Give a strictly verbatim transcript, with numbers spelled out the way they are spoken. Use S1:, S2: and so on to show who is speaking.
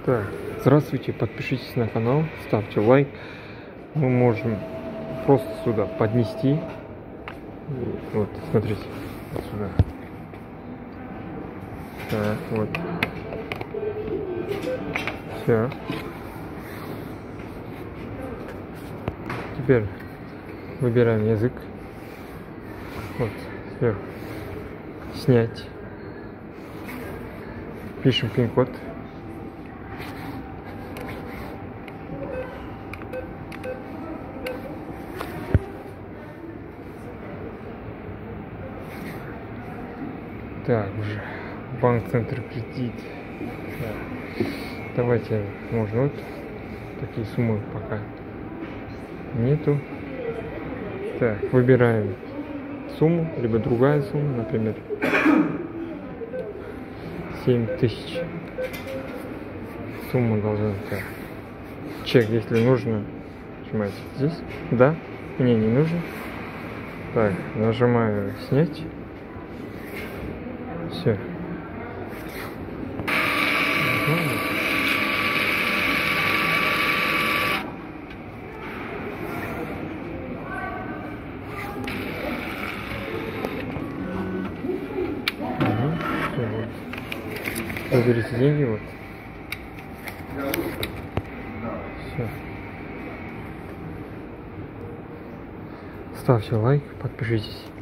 S1: Так, здравствуйте, подпишитесь на канал, ставьте лайк. Мы можем просто сюда поднести. Вот, смотрите, вот сюда. Так, вот. Все. Теперь выбираем язык. Вот, сверху. Снять. Пишем пин-код. Так, уже банк, центр, кредит. Так. Давайте, можно вот такие суммы пока нету. Так, выбираем сумму, либо другая сумма, например, семь тысяч. Сумма должна быть. Так. Чек, если нужно, нажимаете здесь. Да, мне не нужно. Так, нажимаю снять. Все. Заберите деньги, вот. Все. Ставьте лайк, подпишитесь.